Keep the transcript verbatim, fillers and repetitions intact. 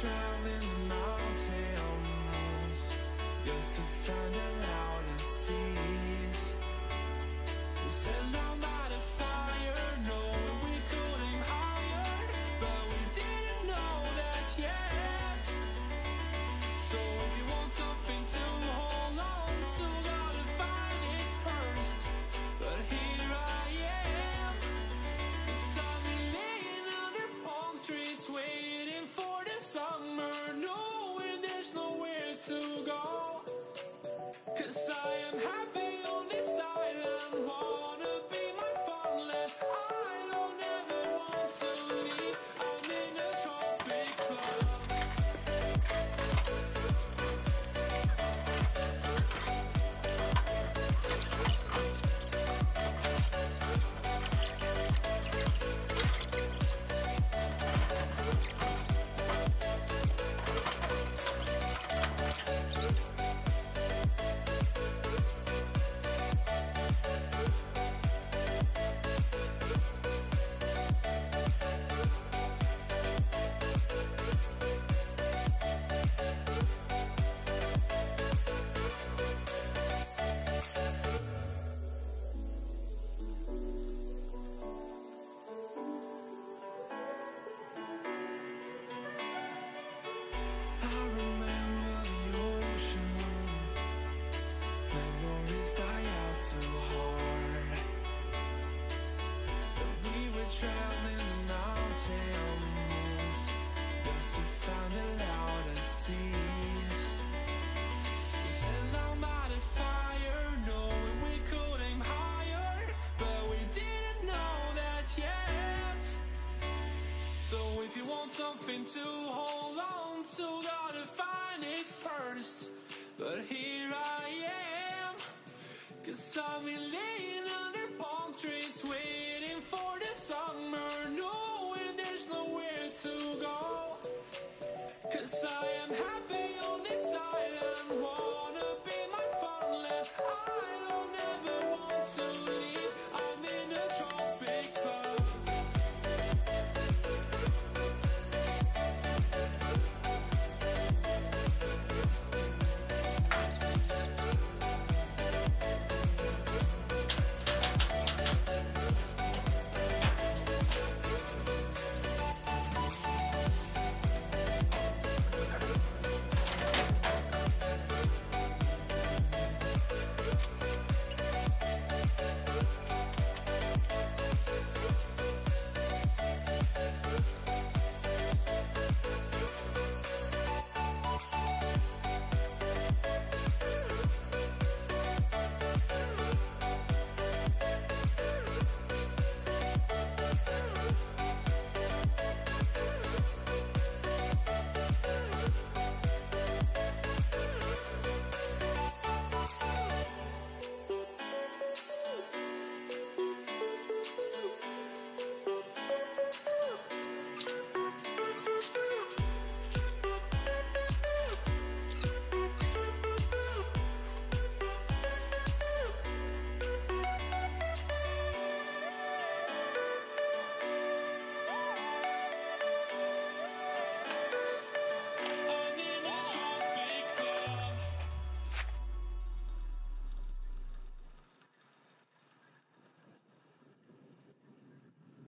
traveling the mountains just to find the loudest tears. We said down by the fire, knowing we could aim higher, but we didn't know that yet. So if you want something to hold on to, gotta find it first. But here I am, 'cause I've been laying under palm trees, waiting for the summer, knowing there's nowhere to go. 'Cause I am happy on this island, wanna be my farmland. I don't ever want to leave, I'm in a tropic club. I remember the ocean, memories die out too hard. But we were traveling the mountains just to find the loudest tears. We sat down by the fire, knowing we could aim higher, but we didn't know that yet. So if you want something to hold on to, gotta find it first. But here I am, 'cause I've been laying under palm trees, waiting for the summer, knowing there's nowhere to go. 'Cause I am happy on this